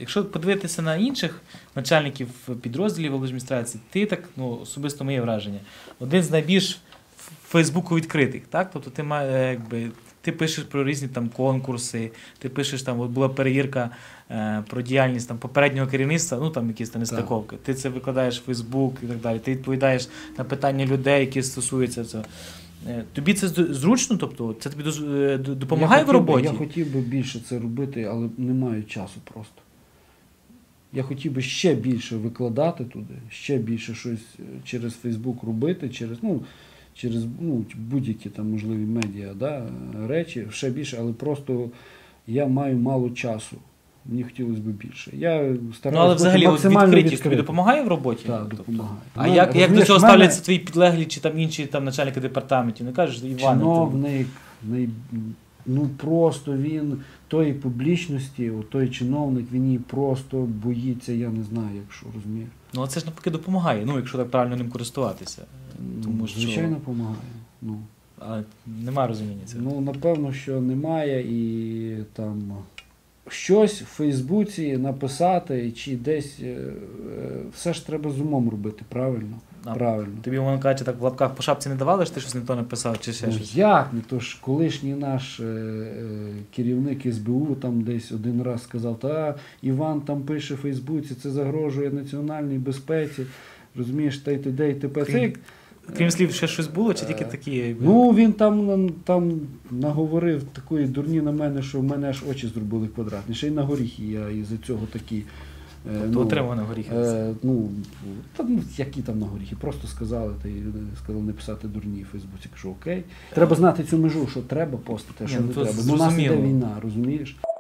Якщо подивитися на інших начальників підрозділів облдержадміністрації, ти так, особисто моє враження, один з найбільш Фейсбуку відкритих, так? Тобто ти пишеш про різні там конкурси, ти пишеш там, була перевірка про діяльність там попереднього керівництва, якісь там нестиковки. Ти це викладаєш в Фейсбук і так далі. Ти відповідаєш на питання людей, які стосуються цього. Тобі це зручно? Тобто це тобі допомагає в роботі? Я хотів би більше це робити, але не маю часу просто. Я хотів би ще більше викладати туди, ще більше щось через Фейсбук робити, через будь-які там можливі медіа, речі, ще більше, але просто я маю мало часу. Мені хотілося б більше. Я стараюся але взагалі відкритість тобі допомагає в роботі? Так, допомагає. А як до цього ставляться твої підлеглі чи там інші начальники департаментів? Не кажеш, Іване? Чиновник, просто він тої публічності, той чиновник, він її просто боїться, я не знаю, якщо розумієш. Це ж навпаки допомагає, якщо так правильно ним користуватися. Звичайно, допомагає. А немає розуміння цього? Напевно, що немає, і там щось в Фейсбуці написати, чи десь, все ж треба з умом робити, правильно? Правильно. Тобі, воно кажуть, так в лапках по шапці не давали, що ти щось не то написав, чи ще щось? Як? Не то ж колишній наш керівник СБУ там десь один раз сказав, Іван там пише в Фейсбуці, це загрожує національній безпеці, розумієш, та й т.д. і т.п. Крім слів, ще щось було, чи тільки такі? Він там наговорив такої дурні на мене, що в мене аж очі зробили квадратні. Ще й на горіхи я із-за цього такі. Тобто отримав на горіхи? Які там на горіхи? Просто сказали не писати дурні в Фейсбуці. Кажу, окей. Треба знати цю межу, що треба постити, а що не треба. Бо у нас іде війна, розумієш?